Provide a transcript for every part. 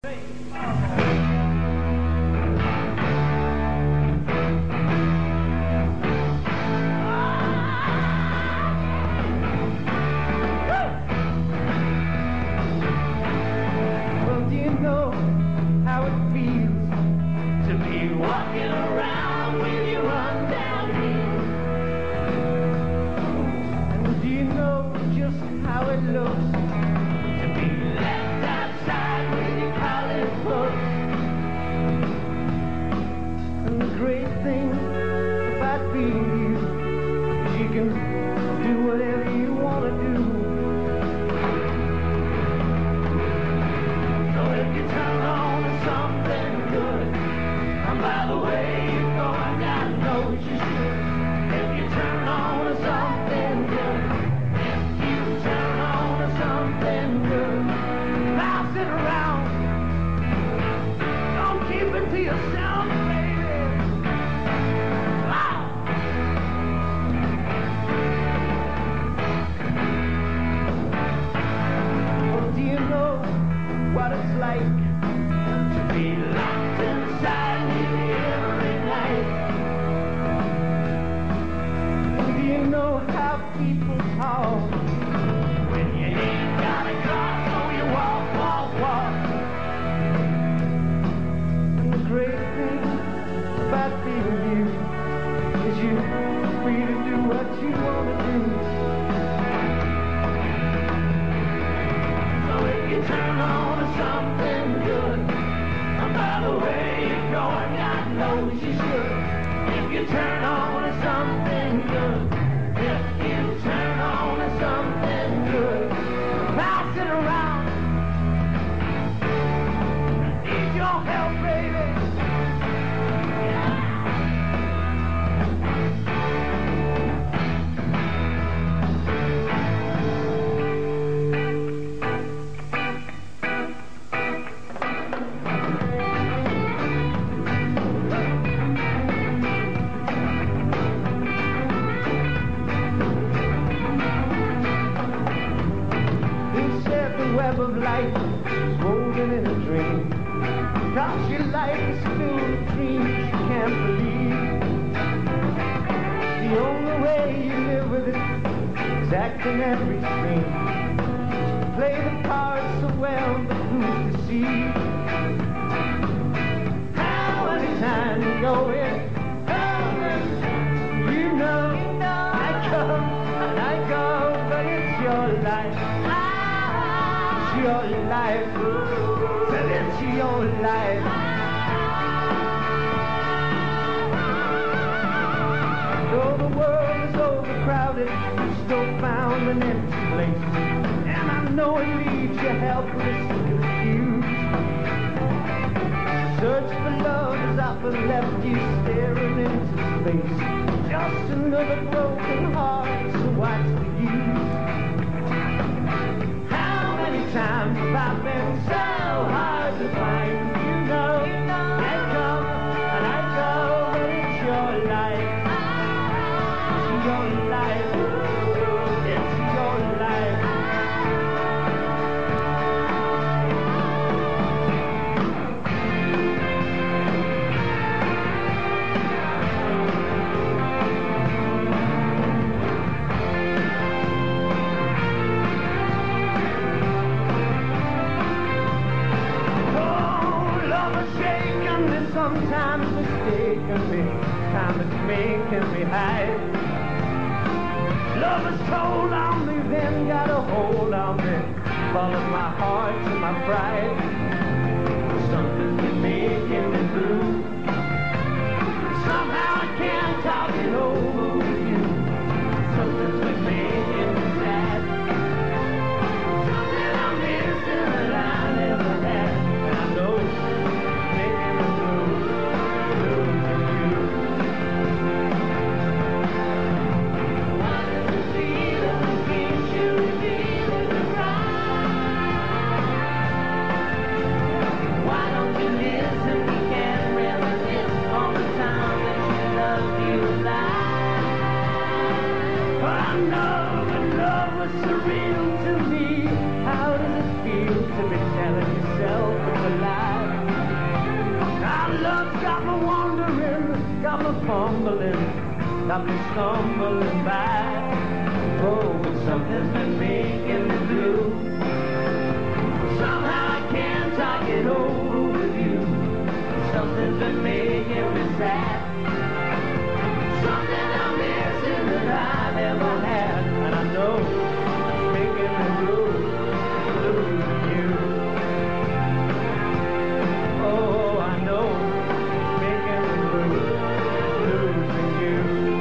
Walking around with your run down hill. And do you know just how it looks to be left outside with your college books? And the great thing about being you is you can do whatever you want to do. So if you turn on to something good, by the way you go, I gotta know what you should. If you turn on to something good, if you turn on to something good, pass it around. Don't keep it to yourself, baby. Wow. Well, do you know what it's like to be locked inside every night? And do you know how people talk when you ain't got a car, so you walk, walk, walk? And the great thing about being you is you're free to do what you want to do. So if you turn on to something good, by the way you go, God knows you should. If you turn on to something good, if you turn on to something good, pass it around. I need your help, baby. Web of life woven in a dream. Cause your life is filled with dreams you can't believe. The only way you live with it is acting every scene. You play the cards so well, but who's deceived? How many times you go in? You know I come and I go, but it's your life. Your life, well, it's your life. Though the world is overcrowded, you still found an empty place. And I know it leaves you helpless and confused. Search for love has often left you staring into space. Just another broken heart, so what's the use? Times I've been so hard to find. You know, I come and I go, but it's your life. It's your life. It's your life. Sometimes mistakenly, time is making me hide. Love has told on me, then got a hold on me, followed my heart to my pride. Something's been making me blue. Somehow I can't talk it over with you. Something's been making me sad. Something I'm missing that I never had. And I know surreal to me. How does it feel to be telling yourself it's a lie? I'm a fumbling, got me stumbling by. Oh, but something's been making me blue. Somehow I can't talk it over with you. Something's been making me sad. Something I'm missing that I never had. And I know it's making me blue, losing you. Oh, I know it's making me blue, losing you.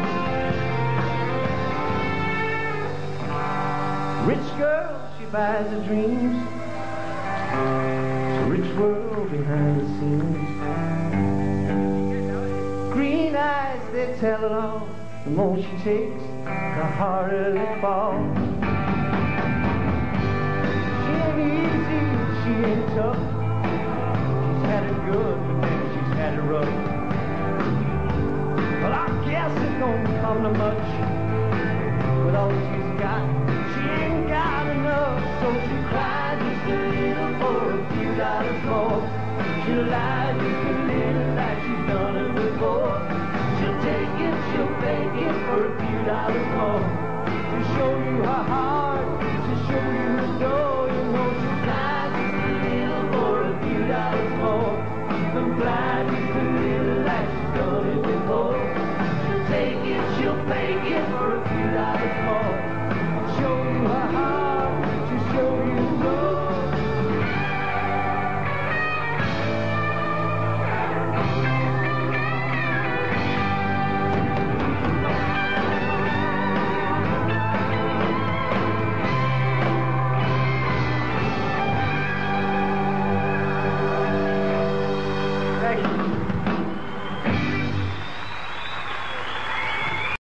Rich girl, she buys her dreams. It's a rich world behind the scenes. Green eyes, they tell it all. The more she takes, the harder they fall. She ain't easy, she ain't tough. She's had it good, but then she's had it rough. Well, I guess it don't come to much. With all she's got, she ain't got enough. So she cries just a little for a few dollars more. She'll lie just a little like she's done it before. She'll take it, she'll fake it for a few dollars more. To show you her heart, to show you the door. You know she'll lie just a little for a few dollars more. And fly just a little like she's done it before. She'll take it, she'll fake it for a few dollars more. To show you her heart, to show you the door. Thank you.